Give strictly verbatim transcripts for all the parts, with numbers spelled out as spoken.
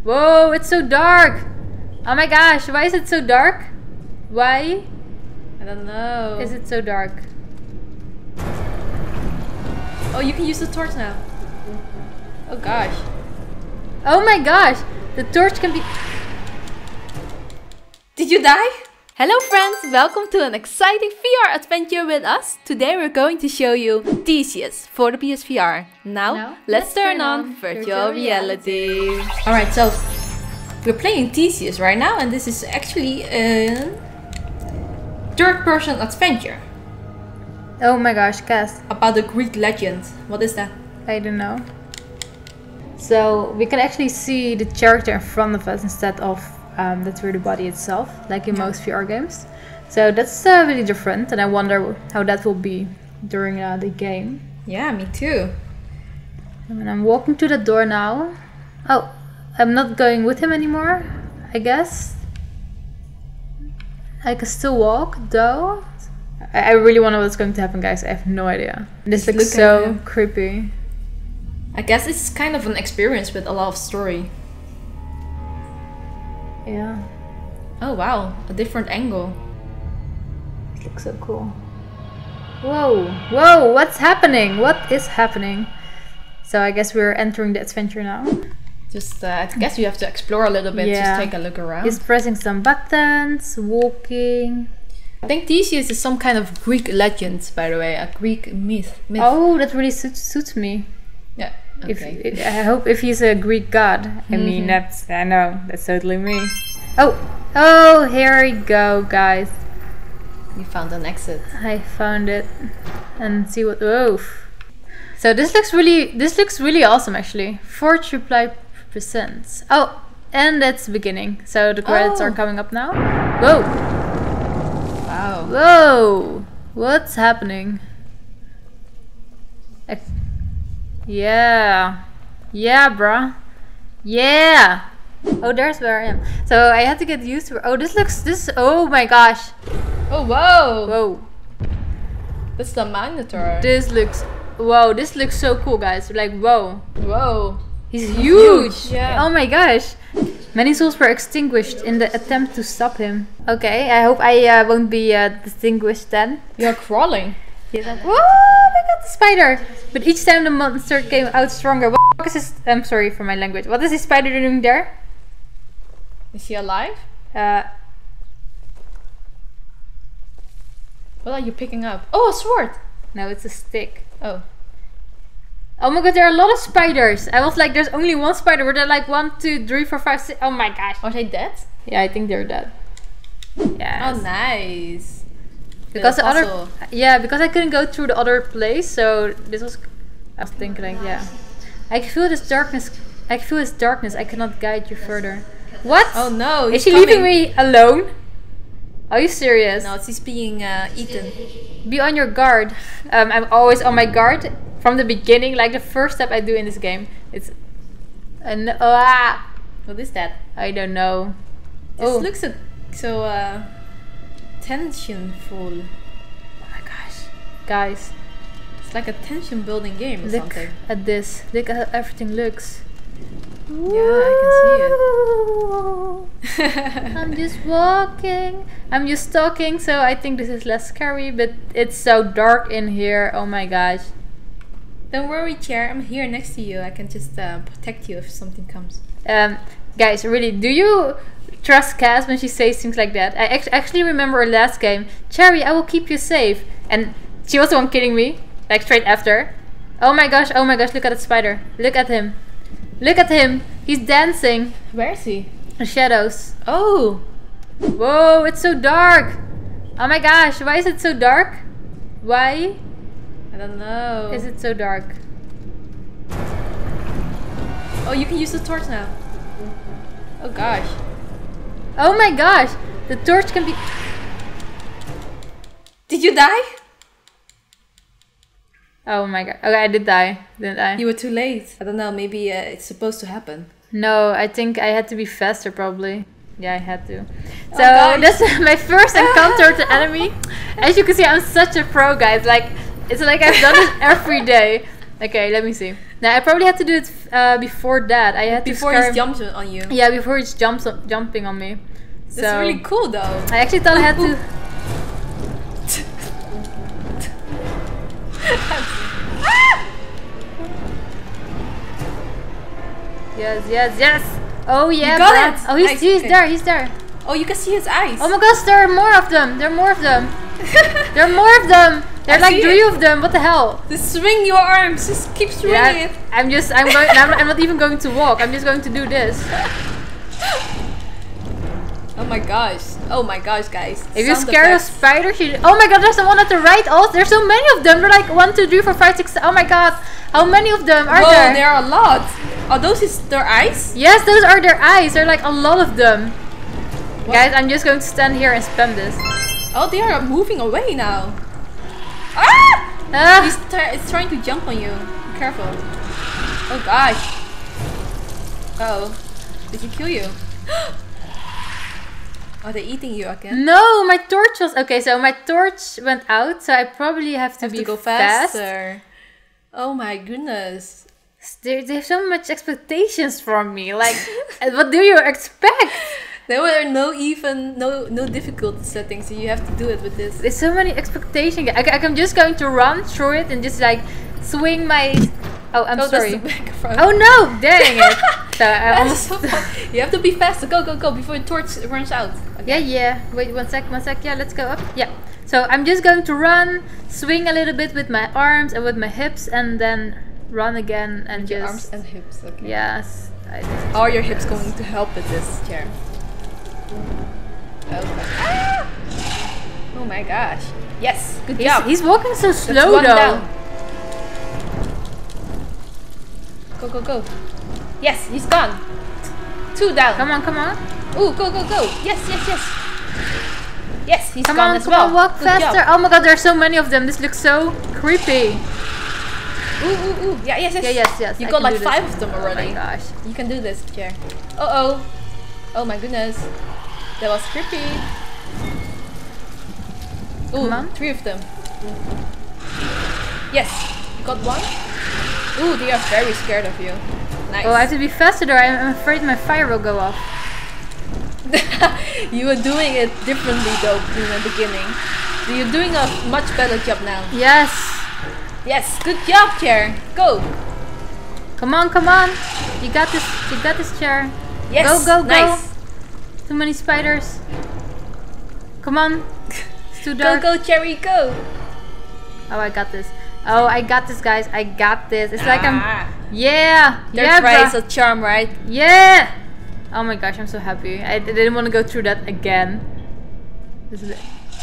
Whoa, it's so dark. Oh my gosh, why is it so dark? Why? I don't know. Is it so dark? Oh, you can use the torch now. Oh gosh. Oh my gosh, the torch can be... Did you die? Hello friends, welcome to an exciting V R adventure with us. Today we're going to show you Theseus for the P S V R. Now, now let's, let's turn, turn on, on virtual, virtual reality. reality. Alright, so we're playing Theseus right now, and this is actually a third person adventure. Oh my gosh, Cass. About the Greek legend. What is that? I don't know. So we can actually see the character in front of us instead of um, the three D body itself, like in most V R games. So that's uh, really different, and I wonder how that will be during uh, the game. Yeah, me too. And I'm walking to the door now. Oh, I'm not going with him anymore, I guess. I can still walk, though. I, I really wonder what's going to happen, guys. I have no idea. This Just looks so creepy. I guess it's kind of an experience with a lot of story. Yeah. Oh wow, a different angle. It looks so cool. Whoa, whoa, what's happening? What is happening? So I guess we're entering the adventure now. Just, uh, I guess you have to explore a little bit, yeah. Just take a look around. He's pressing some buttons, walking. I think Theseus is some kind of Greek legend, by the way, a Greek myth. myth. Oh, that really suits, suits me. Yeah. Okay. If, I hope if he's a Greek god. I mm-hmm. mean, that's, I know, that's totally me. Oh, oh, here we go, guys. You found an exit. I found it. And see what, whoa. So this looks really, this looks really awesome, actually. Forge reply presents. Oh, and that's the beginning. So the credits oh. are coming up now. Whoa. Wow. Whoa. What's happening? I Yeah. Yeah, bruh. Yeah. Oh, there's where I am. So I had to get used to... Oh, this looks... This... Oh my gosh. Oh, whoa. Whoa. That's the Minotaur. This looks... Whoa, this looks so cool, guys. Like, whoa. Whoa. He's huge. huge. Yeah. Oh my gosh. Many souls were extinguished in the attempt to stop him. Okay, I hope I uh, won't be uh, distinguished then. You're crawling. He's like, whoa, I got the spider. But each time the monster came out stronger. What is this? I'm sorry for my language. What is this spider doing there? Is he alive? Uh, what are you picking up? Oh, a sword. No, it's a stick. Oh. Oh my god, there are a lot of spiders. I was like, there's only one spider. Were there like one, two, three, four, five, six? Oh my gosh. Are they dead? Yeah, I think they're dead. Yeah. Oh, nice. Because the other, yeah, because I couldn't go through the other place, so this was. I was thinking like, yeah, I feel this darkness. I feel this darkness. I cannot guide you further. What? Oh no! Is she coming. leaving me alone? Are you serious? No, she's being uh, eaten. Be on your guard. Um, I'm always on my guard from the beginning. Like the first step I do in this game, it's. An uh, ah. What is that? I don't know. This oh. looks a, so. Uh, tensionful. Oh my gosh, guys, it's like a tension building game or look something. At this. Look at how everything looks. Yeah, I can see it. I'm just walking. I'm just talking, so I think this is less scary, but it's so dark in here. Oh my gosh. Don't worry, chair. I'm here next to you. I can just uh, protect you if something comes. Um, guys, really, do you trust Cass when she says things like that? I act actually remember her last game. Cherry, I will keep you safe. And she was the one killing me. Like straight after. Oh my gosh, oh my gosh, look at that spider. Look at him. Look at him. He's dancing. Where is he? The shadows. Oh. Whoa, it's so dark. Oh my gosh, why is it so dark? Why? I don't know. Is it so dark? Oh, you can use the torch now. Oh gosh. Oh my gosh, the torch can be... Did you die? Oh my god. Okay, I did die, didn't I? You were too late. I don't know, maybe uh, it's supposed to happen. No, I think I had to be faster probably. Yeah, I had to. Oh, so that's my first encounter with the enemy. As you can see, I'm such a pro, guys. Like, it's like I've done it every day. Okay, let me see. No, I probably had to do it uh, before that. I had before to he jumps on you. Yeah, before he jumps jumping on me. That's so, really cool though. I actually thought ooh, I had ooh. to. Yes, yes, yes. Oh yeah, you got bro. it. Oh, he's nice. he's okay. there. He's there. Oh, you can see his eyes. Oh my gosh, there are more of them. There are more of them. There are more of them. There are I like three it. of them. What the hell? Just swing your arms. Just keep swinging Yeah, it. I'm just. I'm going. I'm, I'm not even going to walk. I'm just going to do this. Oh my gosh. Oh my gosh, guys. If you Sound scare a effects. spider, she. Oh my god, there's the one at the right. Also, there's so many of them. They're like one, two, three, four, five, six. Oh my god, how many of them are Whoa, there? there are a lot. Are those his, their eyes? Yes, those are their eyes. There are like a lot of them. What? Guys, I'm just going to stand here and spam this. Oh, they are moving away now. Ah! Ah! He's, it's trying to jump on you. Be careful. Oh gosh. Uh oh. Did he kill you? Are they eating you again? No, my torch was okay. So my torch went out, so I probably have to have be to go fast. faster. Oh my goodness. They, they have so much expectations from me. Like, what do you expect? There were no even no no difficult settings, so you have to do it with this. There's so many expectations. I, I, I'm just going to run through it and just like swing my. Oh, I'm oh, sorry. That's the microphone. Oh no! Dang it! So I almost. So you have to be faster. Go go go before the torch runs out. Okay. Yeah yeah. Wait one sec, one sec. Yeah, let's go up. Yeah. So I'm just going to run, swing a little bit with my arms and with my hips, and then run again and with just. Your arms and hips. Okay. Yes. I How are your hips going to help with this chair? Okay. Ah! Oh my gosh. Yes. Good he's, job. he's walking so That's slow one though. Down. Go go go. Yes, he's gone. Two down. Come on, come on. Ooh, go go go. Yes, yes, yes. Yes, he's Come gone on, as come well. on, walk Good faster. job. Oh my god, there's so many of them. This looks so creepy. Ooh, ooh, ooh. Yeah, yes, yes. Yeah, yes, yes. You I got can like do this. five of them already. Oh my gosh. You can do this, chair. Uh oh. Oh my goodness. That was creepy. Ooh, Come on. three of them. Yes. You got one? Ooh, they are very scared of you. Nice. Oh, I have to be faster though. I'm I'm afraid my fire will go off. You were doing it differently though in the beginning. You're doing a much better job now. Yes. Yes, good job, chair. Go. Come on, come on. You got this. You got this, chair. Yes. Go, go, go. Nice. Too many spiders. Come on. It's too Go, dark. go, cherry, go. Oh, I got this. Oh, I got this, guys. I got this. It's like I'm. Ah. Yeah. That's yeah, right. bruh. It's a charm, right? Yeah. Oh my gosh, I'm so happy. I d didn't want to go through that again. This is it.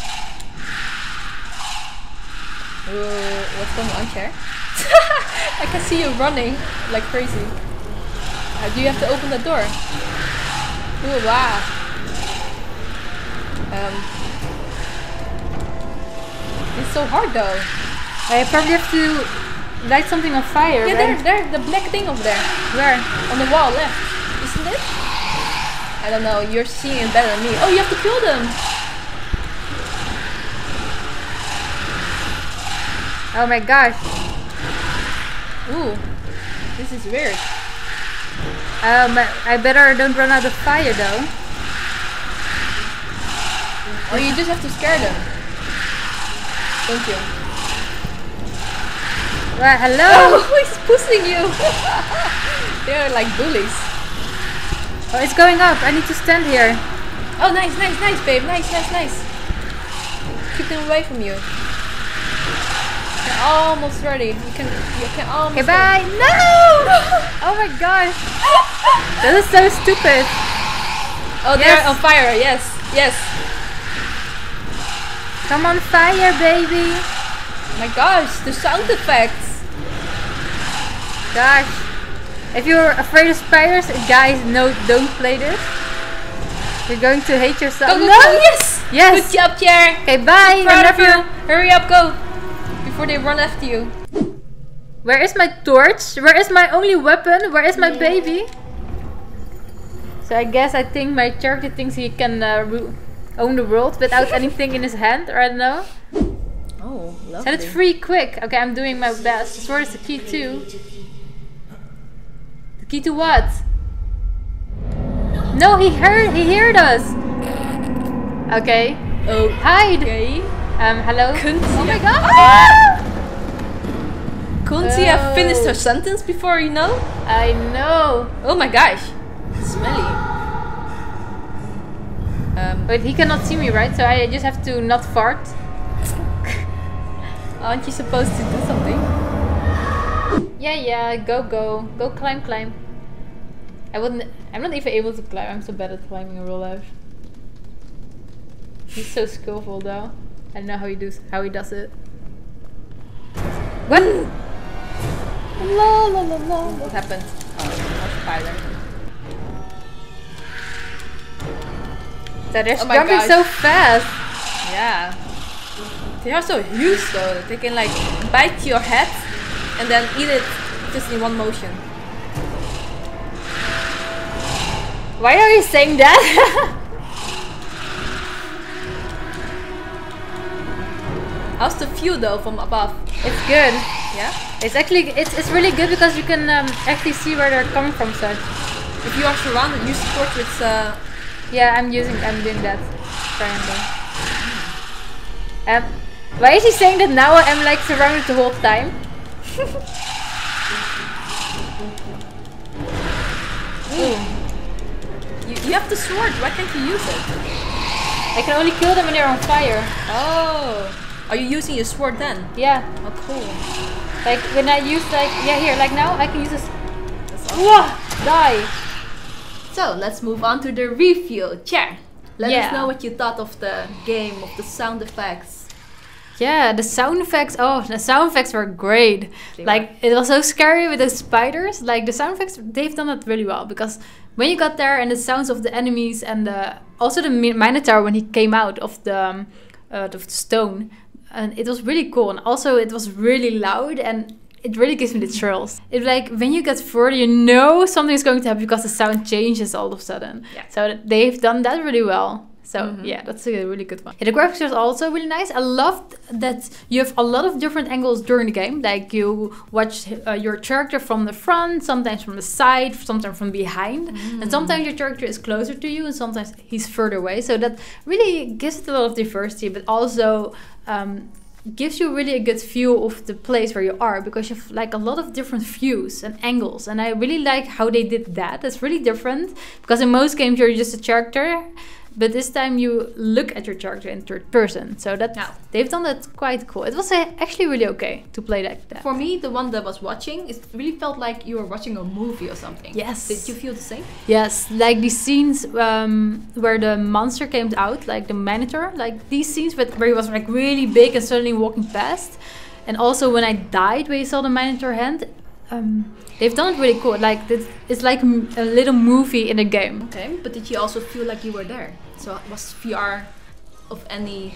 Uh, what's going on, chair? I can see you running like crazy. Uh, do you have to open the door? Ooh, wow. Um, it's so hard though. I probably have to light something on fire. Yeah, right? there, there, the black thing over there. Where? On the wall left. Isn't it? I don't know, you're seeing it better than me. Oh, you have to kill them! Oh my gosh. Ooh, this is weird. Um, I better don't run out of fire though. Oh, you just have to scare them. Don't you? Well, hello! Oh, he's pushing you! They're like bullies. Oh, it's going up. I need to stand here. Oh, nice, nice, nice, babe. Nice, nice, nice. Keep them away from you. You're almost ready. You can, you can almost. Okay, bye. No! Oh my gosh. That is so stupid. Oh, they're Yes. on fire. Yes, yes. Come on, fire, baby. Oh my gosh, the sound effects. Gosh. If you're afraid of spiders, guys, no, don't play this. You're going to hate yourself. Go, go, no! go. Yes. Yes. Good job, Pierre. Okay, bye. Proud I of love you. you. Hurry up, go. Before they run after you. Where is my torch? Where is my only weapon? Where is my baby? So I guess I think my character thinks he can uh, ru own the world without anything in his hand, or I don't know. Oh, lovely. Set it free, quick. Okay, I'm doing my best. The sword is the key too. Key to what? No, he heard. He heard us. Okay. Oh, hide. Okay. Um, hello. Couldn't oh my you- god. Ah! Couldn't she have Oh. finished her sentence before, you know? I know. Oh my gosh. Smelly. Um, Wait, he cannot see me, right? So I just have to not fart. aren't you supposed to do something? Yeah, yeah. Go, go, go. Climb, climb. I wouldn't. I'm not even able to climb. I'm so bad at climbing in real life. He's so skillful, though. I don't know how he does. How he does it. What? La la la la. What happened? Oh, more spider. That they're Oh my jumping gosh. so fast. Yeah. They are so huge though. They can like bite your head and then eat it just in one motion. Why are you saying that? How's the view though from above? It's good. Yeah? It's actually it's it's really good because you can um, actually see where they're coming from. Such. If you are surrounded, use portraits. Uh, Yeah, I'm using. I'm doing that. Triangle. Um, why is he saying that now? I'm like surrounded the whole time. Ooh. You, you have the sword. Why can't you use it? I can only kill them when they're on fire. Oh. Are you using your sword then? Yeah. Oh, cool. Like when I use like yeah here like now I can use this. That's awesome. Whoa! Die. So let's move on to the review. Chair, let Yeah. us know what you thought of the game, of the sound effects. Yeah, the sound effects. Oh, the sound effects were great. They Like it was so scary with the spiders. Like the sound effects, they've done it really well because when you got there and the sounds of the enemies and the, also the Mi- Minotaur when he came out of the um, uh, of the stone, and it was really cool. And also it was really loud and it really gives me the chills. It's like when you get further, you know something's going to happen because the sound changes all of a sudden. Yeah. So th- they've done that really well. So Mhm. yeah, that's a really good one. Yeah, the graphics was also really nice. I loved that you have a lot of different angles during the game. Like you watch uh, your character from the front, sometimes from the side, sometimes from behind. Mm. And sometimes your character is closer to you and sometimes he's further away. So that really gives it a lot of diversity, but also um, gives you really a good view of the place where you are because you have like a lot of different views and angles. And I really like how they did that. It's really different because in most games you're just a character. But this time you look at your character in third person. So that Yeah. they've done that quite cool. It was uh, actually really okay to play like that. For me, the one that was watching, it really felt like you were watching a movie or something. Yes. Did you feel the same? Yes, like these scenes um, where the monster came out, like the Minotaur, like these scenes with, where he was like really big and suddenly walking past. And also when I died, where you saw the Minotaur hand, um, they've done it really cool. Like this, it's like m- a little movie in a game. Okay, but did you also feel like you were there? So was V R of any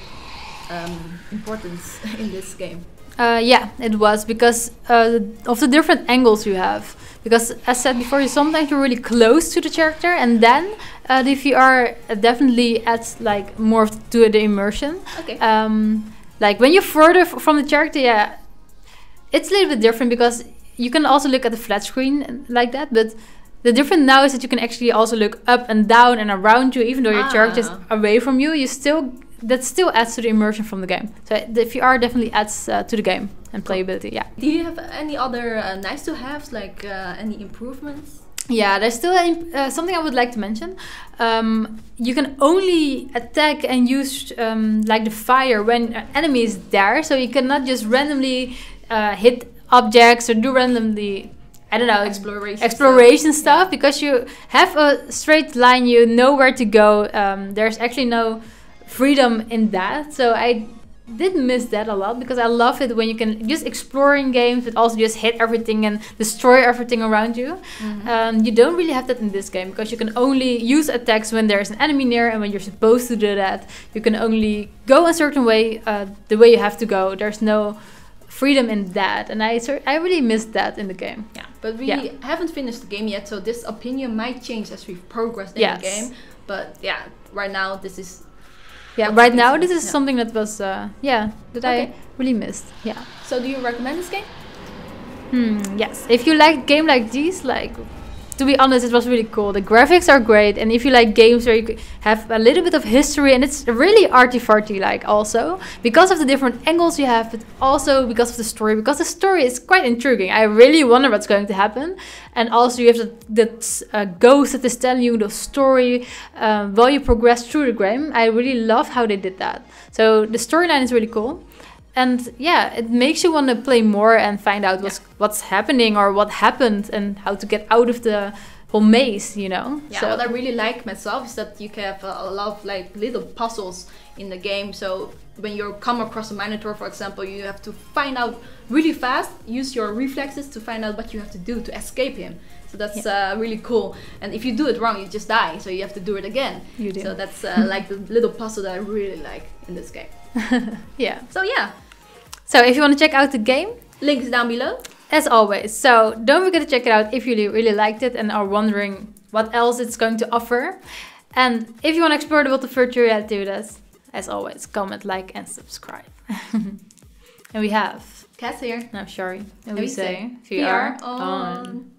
um, importance in this game? Uh, yeah, it was because uh, of the different angles you have. Because as said before, you sometimes you're really close to the character, and then uh, the V R definitely adds like more to the immersion. Okay. Um, like when you're further f- from the character, yeah, it's a little bit different because you can also look at the flat screen like that, but the difference now is that you can actually also look up and down and around you, even though your Ah. character is away from you. You still that still adds to the immersion from the game. So the V R definitely adds uh, to the game and playability. Yeah, Do you have any other uh, nice to haves, like uh, any improvements? yeah. There's still a, uh, something I would like to mention. Um, you can only attack and use um, like the fire when an enemy is there. So you cannot just randomly uh, hit objects or do randomly, I don't know, Exploration. exploration stuff, Yeah. because you have a straight line, you know where to go. Um, there's actually no freedom in that. So I did miss that a lot because I love it when you can just explore in games but also just hit everything and destroy everything around you. Mhm. Um, you don't really have that in this game because you can only use attacks when there's an enemy near, and when you're supposed to do that, you can only go a certain way, uh, the way you have to go. There's no freedom in that, and I cer- I really missed that in the game. Yeah, but we Yeah. haven't finished the game yet, so this opinion might change as we progress in Yes. the game. But yeah, right now this is Yeah, What right you now think so? this is Yeah. something that was uh, yeah that Okay. I really missed. Yeah. So do you recommend this game? Hmm. Yes. If you like game like these, like to be honest, it was really cool. The graphics are great, and if you like games where you have a little bit of history, and it's really arty-farty like also, because of the different angles you have, but also because of the story, because the story is quite intriguing. I really wonder what's going to happen. And also you have that, that uh, ghost that is telling you the story um, while you progress through the game. I really love how they did that. So the storyline is really cool. And yeah, it makes you want to play more and find out what's, yeah. what's happening or what happened and how to get out of the whole maze, you know? Yeah, so. What I really like myself is that you can have a, a lot of like little puzzles in the game. So when you come across a Minotaur, for example, you have to find out really fast, use your reflexes to find out what you have to do to escape him. So that's yeah. uh, really cool. And if you do it wrong, you just die. So you have to do it again. You do. So that's uh, like the little puzzle that I really like in this game. Yeah. So yeah. So if you want to check out the game, link is down below. As always. So don't forget to check it out if you really liked it and are wondering what else it's going to offer. And if you want to explore the world of virtual reality with us, as always, comment, like, and subscribe. And we have Cass here. No, sorry. And, and we, we say, say V R on. on.